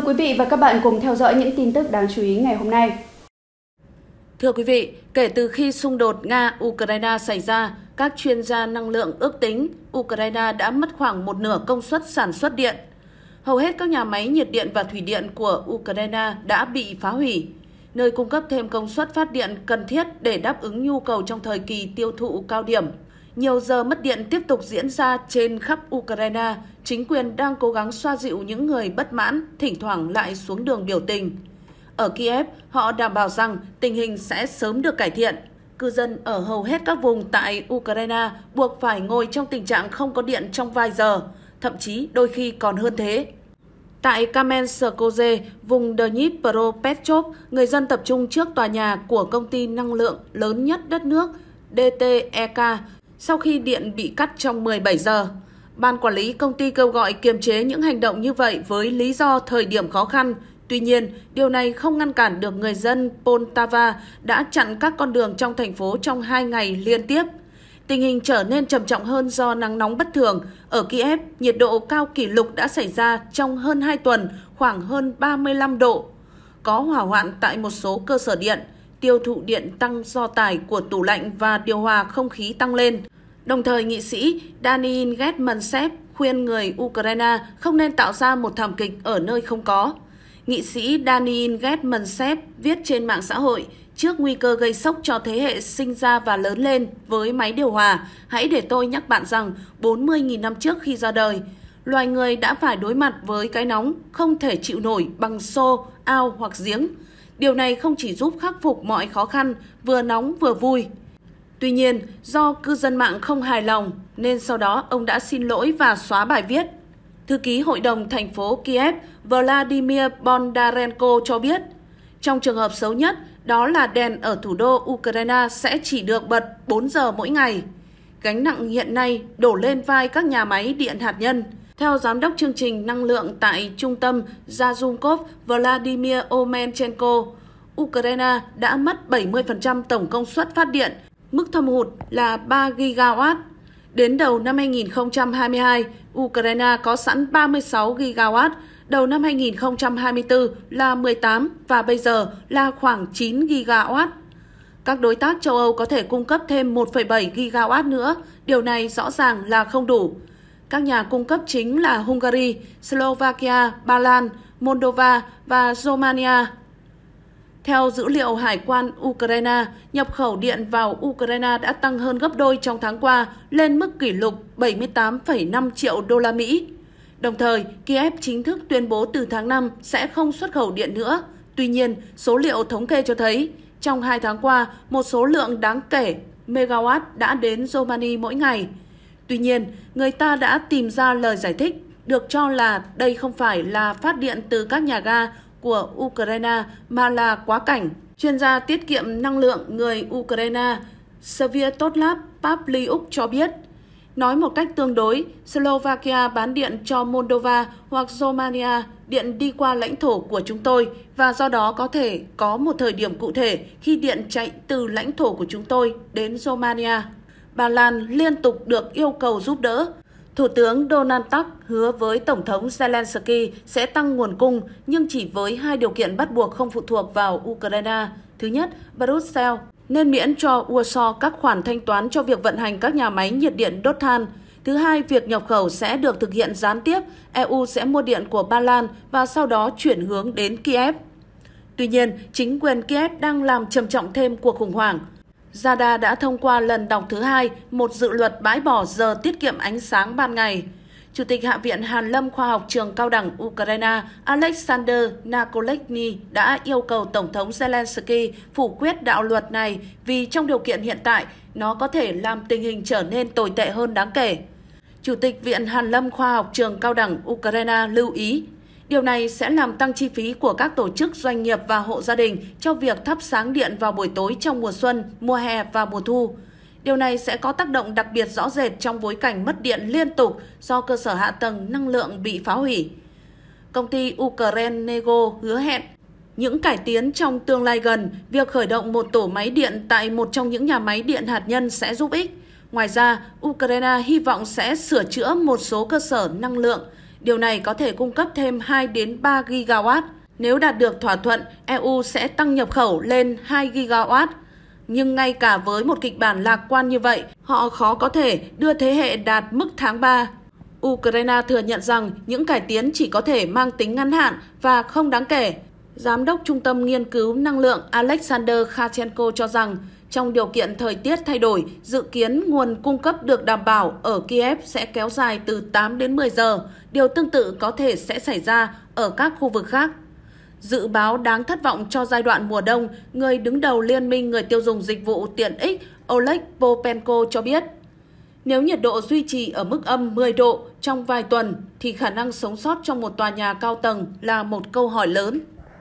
Mời quý vị và các bạn cùng theo dõi những tin tức đáng chú ý ngày hôm nay. Thưa quý vị, kể từ khi xung đột Nga-Ukraine xảy ra, các chuyên gia năng lượng ước tính Ukraine đã mất khoảng một nửa công suất sản xuất điện. Hầu hết các nhà máy nhiệt điện và thủy điện của Ukraine đã bị phá hủy, nơi cung cấp thêm công suất phát điện cần thiết để đáp ứng nhu cầu trong thời kỳ tiêu thụ cao điểm. Nhiều giờ mất điện tiếp tục diễn ra trên khắp Ukraine, chính quyền đang cố gắng xoa dịu những người bất mãn, thỉnh thoảng lại xuống đường biểu tình. Ở Kiev, họ đảm bảo rằng tình hình sẽ sớm được cải thiện. Cư dân ở hầu hết các vùng tại Ukraine buộc phải ngồi trong tình trạng không có điện trong vài giờ, thậm chí đôi khi còn hơn thế. Tại Kamenskoye, vùng Dnipropetrovsk, người dân tập trung trước tòa nhà của công ty năng lượng lớn nhất đất nước DTEK sau khi điện bị cắt trong 17 giờ. Ban quản lý công ty kêu gọi kiềm chế những hành động như vậy với lý do thời điểm khó khăn. Tuy nhiên, điều này không ngăn cản được người dân Poltava đã chặn các con đường trong thành phố trong 2 ngày liên tiếp. Tình hình trở nên trầm trọng hơn do nắng nóng bất thường. Ở Kiev, nhiệt độ cao kỷ lục đã xảy ra trong hơn 2 tuần, khoảng hơn 35 độ. Có hỏa hoạn tại một số cơ sở điện, tiêu thụ điện tăng do tải của tủ lạnh và điều hòa không khí tăng lên. Đồng thời, nghị sĩ Daniil Getmansev khuyên người Ukraine không nên tạo ra một thảm kịch ở nơi không có. Nghị sĩ Daniil Getmansev viết trên mạng xã hội, trước nguy cơ gây sốc cho thế hệ sinh ra và lớn lên với máy điều hòa, hãy để tôi nhắc bạn rằng 40.000 năm trước khi ra đời, loài người đã phải đối mặt với cái nóng không thể chịu nổi bằng xô, ao hoặc giếng. Điều này không chỉ giúp khắc phục mọi khó khăn, vừa nóng vừa vui. Tuy nhiên, do cư dân mạng không hài lòng, nên sau đó ông đã xin lỗi và xóa bài viết. Thư ký Hội đồng thành phố Kiev Vladimir Bondarenko cho biết, trong trường hợp xấu nhất, đó là đèn ở thủ đô Ukraine sẽ chỉ được bật 4 giờ mỗi ngày. Gánh nặng hiện nay đổ lên vai các nhà máy điện hạt nhân. Theo Giám đốc chương trình năng lượng tại trung tâm Yazhunkov Vladimir Omenchenko, Ukraine đã mất 70% tổng công suất phát điện, mức thâm hụt là 3 gigawatt. Đến đầu năm 2022, Ukraine có sẵn 36 gigawatt, đầu năm 2024 là 18 và bây giờ là khoảng 9 gigawatt. Các đối tác châu Âu có thể cung cấp thêm 1,7 gigawatt nữa, điều này rõ ràng là không đủ. Các nhà cung cấp chính là Hungary, Slovakia, Ba Lan, Moldova và Romania. Theo dữ liệu Hải quan Ukraine, nhập khẩu điện vào Ukraine đã tăng hơn gấp đôi trong tháng qua, lên mức kỷ lục 78,5 triệu đô la Mỹ. Đồng thời, Kiev chính thức tuyên bố từ tháng 5 sẽ không xuất khẩu điện nữa. Tuy nhiên, số liệu thống kê cho thấy, trong 2 tháng qua, một số lượng đáng kể megawatt đã đến Romania mỗi ngày. Tuy nhiên, người ta đã tìm ra lời giải thích, được cho là đây không phải là phát điện từ các nhà ga của Ukraine mà là quá cảnh. Chuyên gia tiết kiệm năng lượng người Ukraine Sviatoslav Pavliuk cho biết, nói một cách tương đối, Slovakia bán điện cho Moldova hoặc Romania, điện đi qua lãnh thổ của chúng tôi và do đó có thể có một thời điểm cụ thể khi điện chạy từ lãnh thổ của chúng tôi đến Romania. Ba Lan liên tục được yêu cầu giúp đỡ. Thủ tướng Donald Tusk hứa với Tổng thống Zelensky sẽ tăng nguồn cung nhưng chỉ với 2 điều kiện bắt buộc không phụ thuộc vào Ukraine. Thứ nhất, Brussels nên miễn cho Warsaw các khoản thanh toán cho việc vận hành các nhà máy nhiệt điện đốt than. Thứ hai, việc nhập khẩu sẽ được thực hiện gián tiếp, EU sẽ mua điện của Ba Lan và sau đó chuyển hướng đến Kiev. Tuy nhiên, chính quyền Kiev đang làm trầm trọng thêm cuộc khủng hoảng. Rada đã thông qua lần đọc thứ 2 một dự luật bãi bỏ giờ tiết kiệm ánh sáng ban ngày. Chủ tịch Hạ viện Hàn lâm Khoa học Trường Cao đẳng Ukraine Alexander Nakolechny đã yêu cầu Tổng thống Zelensky phủ quyết đạo luật này vì trong điều kiện hiện tại, nó có thể làm tình hình trở nên tồi tệ hơn đáng kể. Chủ tịch Viện Hàn lâm Khoa học Trường Cao đẳng Ukraine lưu ý, điều này sẽ làm tăng chi phí của các tổ chức doanh nghiệp và hộ gia đình cho việc thắp sáng điện vào buổi tối trong mùa xuân, mùa hè và mùa thu. Điều này sẽ có tác động đặc biệt rõ rệt trong bối cảnh mất điện liên tục do cơ sở hạ tầng năng lượng bị phá hủy. Công ty Ukrenergo hứa hẹn những cải tiến trong tương lai gần, việc khởi động một tổ máy điện tại một trong những nhà máy điện hạt nhân sẽ giúp ích. Ngoài ra, Ukraine hy vọng sẽ sửa chữa một số cơ sở năng lượng. Điều này có thể cung cấp thêm 2 đến 3 gigawatt. Nếu đạt được thỏa thuận, EU sẽ tăng nhập khẩu lên 2 gigawatt. Nhưng ngay cả với một kịch bản lạc quan như vậy, họ khó có thể đưa thế hệ đạt mức tháng 3. Ukraine thừa nhận rằng những cải tiến chỉ có thể mang tính ngắn hạn và không đáng kể. Giám đốc Trung tâm Nghiên cứu Năng lượng Alexander Kharchenko cho rằng, trong điều kiện thời tiết thay đổi, dự kiến nguồn cung cấp được đảm bảo ở Kiev sẽ kéo dài từ 8 đến 10 giờ. Điều tương tự có thể sẽ xảy ra ở các khu vực khác. Dự báo đáng thất vọng cho giai đoạn mùa đông, người đứng đầu Liên minh Người tiêu dùng dịch vụ tiện ích Oleg Popenko cho biết, nếu nhiệt độ duy trì ở mức âm 10 độ trong vài tuần, thì khả năng sống sót trong một tòa nhà cao tầng là một câu hỏi lớn.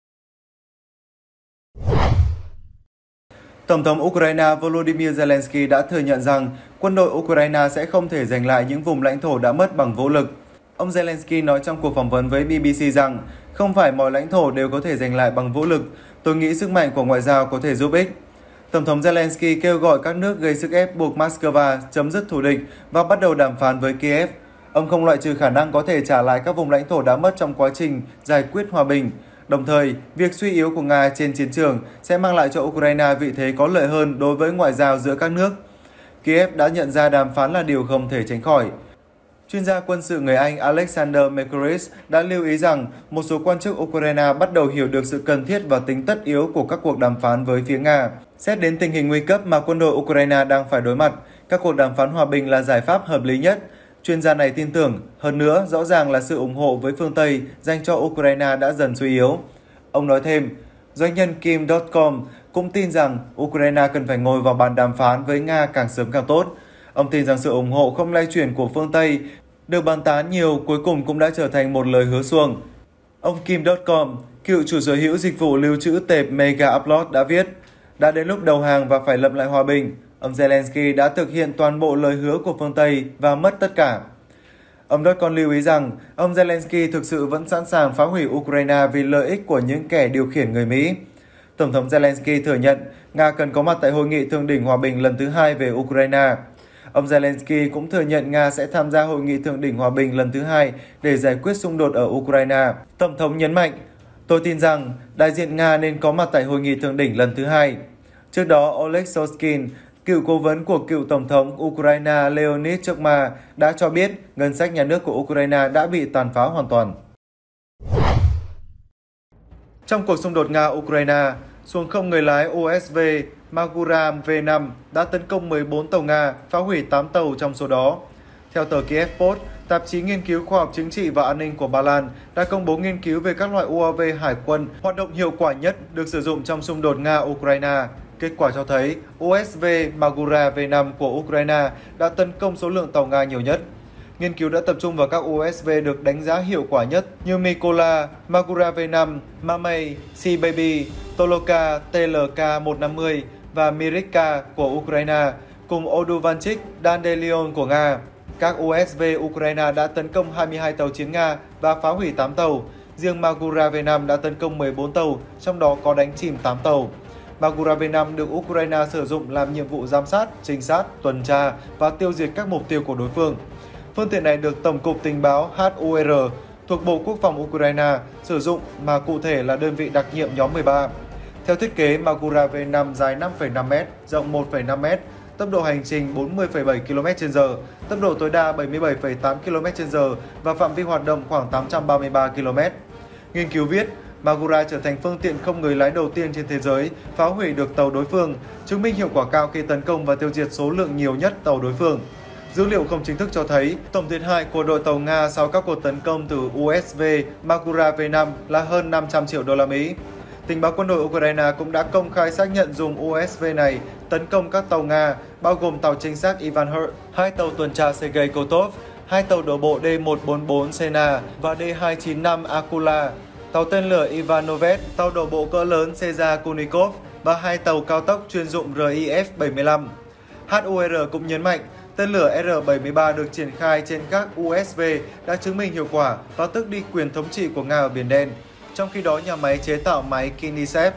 Tổng thống Ukraine Volodymyr Zelensky đã thừa nhận rằng quân đội Ukraine sẽ không thể giành lại những vùng lãnh thổ đã mất bằng vũ lực. Ông Zelensky nói trong cuộc phỏng vấn với BBC rằng không phải mọi lãnh thổ đều có thể giành lại bằng vũ lực. Tôi nghĩ sức mạnh của ngoại giao có thể giúp ích. Tổng thống Zelensky kêu gọi các nước gây sức ép buộc Moscow chấm dứt thù địch và bắt đầu đàm phán với Kiev. Ông không loại trừ khả năng có thể trả lại các vùng lãnh thổ đã mất trong quá trình giải quyết hòa bình. Đồng thời, việc suy yếu của Nga trên chiến trường sẽ mang lại cho Ukraine vị thế có lợi hơn đối với ngoại giao giữa các nước. Kiev đã nhận ra đàm phán là điều không thể tránh khỏi. Chuyên gia quân sự người Anh Alexander Mercuris đã lưu ý rằng một số quan chức Ukraine bắt đầu hiểu được sự cần thiết và tính tất yếu của các cuộc đàm phán với phía Nga. Xét đến tình hình nguy cấp mà quân đội Ukraine đang phải đối mặt, các cuộc đàm phán hòa bình là giải pháp hợp lý nhất. Chuyên gia này tin tưởng, hơn nữa, rõ ràng là sự ủng hộ với phương Tây dành cho Ukraine đã dần suy yếu. Ông nói thêm, doanh nhân Kim.com cũng tin rằng Ukraine cần phải ngồi vào bàn đàm phán với Nga càng sớm càng tốt. Ông tin rằng sự ủng hộ không lay chuyển của phương Tây được bàn tán nhiều cuối cùng cũng đã trở thành một lời hứa suông. Ông Kim.com, cựu chủ sở hữu dịch vụ lưu trữ tệp Mega Upload đã viết, đã đến lúc đầu hàng và phải lập lại hòa bình. Ông Zelensky đã thực hiện toàn bộ lời hứa của phương Tây và mất tất cả. Ông còn lưu ý rằng ông Zelensky thực sự vẫn sẵn sàng phá hủy Ukraine vì lợi ích của những kẻ điều khiển người Mỹ. Tổng thống Zelensky thừa nhận Nga cần có mặt tại Hội nghị Thượng đỉnh Hòa bình lần thứ 2 về Ukraine. Ông Zelensky cũng thừa nhận Nga sẽ tham gia Hội nghị Thượng đỉnh Hòa bình lần thứ 2 để giải quyết xung đột ở Ukraine. Tổng thống nhấn mạnh, tôi tin rằng đại diện Nga nên có mặt tại Hội nghị Thượng đỉnh lần thứ 2. Trước đó, Oleg Shoshkin, cựu cố vấn của cựu Tổng thống Ukraine Leonid Chokma đã cho biết ngân sách nhà nước của Ukraine đã bị tàn phá hoàn toàn. Trong cuộc xung đột Nga-Ukraine, xuồng không người lái USV Magura V5 đã tấn công 14 tàu Nga, phá hủy 8 tàu trong số đó. Theo tờ Kiev Post, tạp chí nghiên cứu khoa học chính trị và an ninh của Ba Lan đã công bố nghiên cứu về các loại UAV hải quân hoạt động hiệu quả nhất được sử dụng trong xung đột Nga-Ukraine. Kết quả cho thấy USV Magura V5 của Ukraine đã tấn công số lượng tàu Nga nhiều nhất. Nghiên cứu đã tập trung vào các USV được đánh giá hiệu quả nhất như Mykola, Magura V5, Mamay, Sea Baby, Toloka TLK-150 và Miriska của Ukraine, cùng Oduvanchik Dandelion của Nga. Các USV Ukraine đã tấn công 22 tàu chiến Nga và phá hủy 8 tàu. Riêng Magura V5 đã tấn công 14 tàu, trong đó có đánh chìm 8 tàu. Magura V5 được Ukraine sử dụng làm nhiệm vụ giám sát, trinh sát, tuần tra và tiêu diệt các mục tiêu của đối phương. Phương tiện này được Tổng cục Tình báo HUR thuộc Bộ Quốc phòng Ukraine sử dụng, mà cụ thể là đơn vị đặc nhiệm nhóm 13. Theo thiết kế, Magura V5 dài 5,5m, rộng 1,5m, tốc độ hành trình 40,7 km/h, tốc độ tối đa 77,8 km/h và phạm vi hoạt động khoảng 833 km. Nghiên cứu viết, Magura trở thành phương tiện không người lái đầu tiên trên thế giới phá hủy được tàu đối phương, chứng minh hiệu quả cao khi tấn công và tiêu diệt số lượng nhiều nhất tàu đối phương. Dữ liệu không chính thức cho thấy tổng thiệt hại của đội tàu Nga sau các cuộc tấn công từ USV Magura V5 là hơn 500 triệu đô la Mỹ. Tình báo quân đội Ukraine cũng đã công khai xác nhận dùng USV này tấn công các tàu Nga, bao gồm tàu trinh sát Ivan Hurt, 2 tàu tuần tra Sergei Kotov, 2 tàu đổ bộ D-144 Sena và D-295 Akula, tàu tên lửa Ivanovet, tàu đổ bộ cỡ lớn Cesar Kunikov và 2 tàu cao tốc chuyên dụng RIF-75. HUR cũng nhấn mạnh, tên lửa R-73 được triển khai trên các USV đã chứng minh hiệu quả và tước đi quyền thống trị của Nga ở Biển Đen. Trong khi đó, nhà máy chế tạo máy Kinisev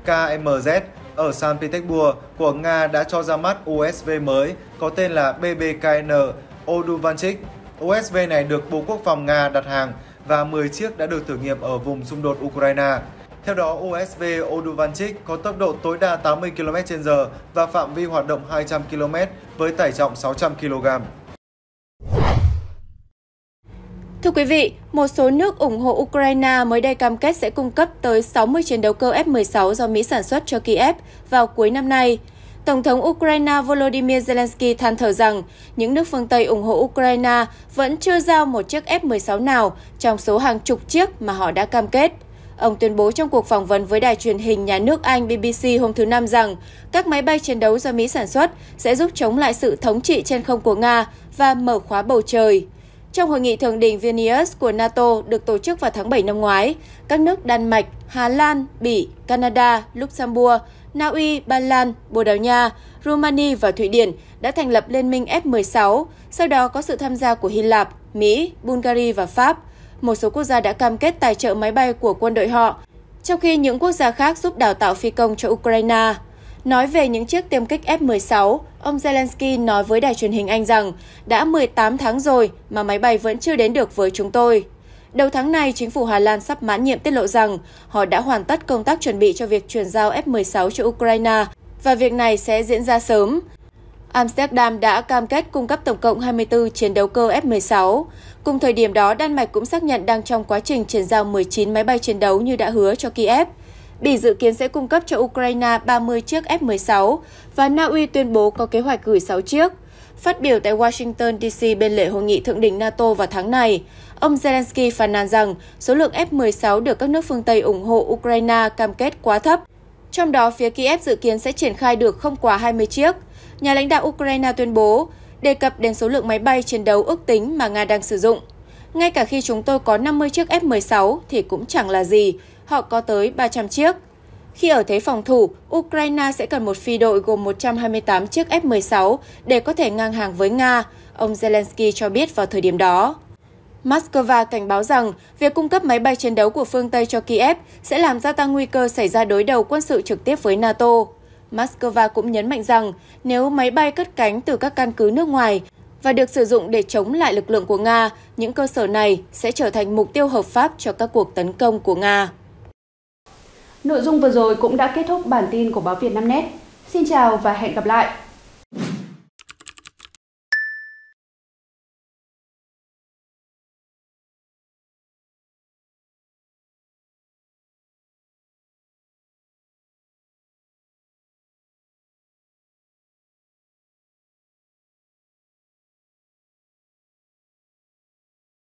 KMZ ở San Petersburg của Nga đã cho ra mắt USV mới có tên là BBKN Oduvanchik. USV này được Bộ Quốc phòng Nga đặt hàng và 10 chiếc đã được thử nghiệm ở vùng xung đột Ukraine. Theo đó, USV Oduvanchik có tốc độ tối đa 80 km/h và phạm vi hoạt động 200 km với tải trọng 600 kg. Thưa quý vị, một số nước ủng hộ Ukraine mới đây cam kết sẽ cung cấp tới 60 chiến đấu cơ F-16 do Mỹ sản xuất cho Kiev vào cuối năm nay. Tổng thống Ukraine Volodymyr Zelensky than thở rằng những nước phương Tây ủng hộ Ukraine vẫn chưa giao một chiếc F-16 nào trong số hàng chục chiếc mà họ đã cam kết. Ông tuyên bố trong cuộc phỏng vấn với đài truyền hình nhà nước Anh BBC hôm thứ Năm rằng các máy bay chiến đấu do Mỹ sản xuất sẽ giúp chống lại sự thống trị trên không của Nga và mở khóa bầu trời. Trong hội nghị thượng đỉnh Vilnius của NATO được tổ chức vào tháng 7 năm ngoái, các nước Đan Mạch, Hà Lan, Bỉ, Canada, Luxembourg, Na Uy, Ba Lan, Bồ Đào Nha, Romania và Thụy Điển đã thành lập Liên minh F-16, sau đó có sự tham gia của Hy Lạp, Mỹ, Bulgaria và Pháp. Một số quốc gia đã cam kết tài trợ máy bay của quân đội họ, trong khi những quốc gia khác giúp đào tạo phi công cho Ukraine. Nói về những chiếc tiêm kích F-16, ông Zelensky nói với đài truyền hình Anh rằng đã 18 tháng rồi mà máy bay vẫn chưa đến được với chúng tôi. Đầu tháng này, chính phủ Hà Lan sắp mãn nhiệm tiết lộ rằng họ đã hoàn tất công tác chuẩn bị cho việc chuyển giao F-16 cho Ukraine và việc này sẽ diễn ra sớm. Amsterdam đã cam kết cung cấp tổng cộng 24 chiến đấu cơ F-16. Cùng thời điểm đó, Đan Mạch cũng xác nhận đang trong quá trình chuyển giao 19 máy bay chiến đấu như đã hứa cho Kiev. Bỉ dự kiến sẽ cung cấp cho Ukraine 30 chiếc F-16 và Na Uy tuyên bố có kế hoạch gửi 6 chiếc. Phát biểu tại Washington DC bên lề hội nghị thượng đỉnh NATO vào tháng này, ông Zelensky phàn nàn rằng số lượng F-16 được các nước phương Tây ủng hộ Ukraine cam kết quá thấp. Trong đó, phía Kiev dự kiến sẽ triển khai được không quá 20 chiếc. Nhà lãnh đạo Ukraine tuyên bố, đề cập đến số lượng máy bay chiến đấu ước tính mà Nga đang sử dụng. Ngay cả khi chúng tôi có 50 chiếc F-16 thì cũng chẳng là gì, họ có tới 300 chiếc. Khi ở thế phòng thủ, Ukraine sẽ cần một phi đội gồm 128 chiếc F-16 để có thể ngang hàng với Nga, ông Zelensky cho biết vào thời điểm đó. Moscow cảnh báo rằng việc cung cấp máy bay chiến đấu của phương Tây cho Kiev sẽ làm gia tăng nguy cơ xảy ra đối đầu quân sự trực tiếp với NATO. Moscow cũng nhấn mạnh rằng nếu máy bay cất cánh từ các căn cứ nước ngoài và được sử dụng để chống lại lực lượng của Nga, những cơ sở này sẽ trở thành mục tiêu hợp pháp cho các cuộc tấn công của Nga. Nội dung vừa rồi cũng đã kết thúc bản tin của báo Vietnamnet. Xin chào và hẹn gặp lại!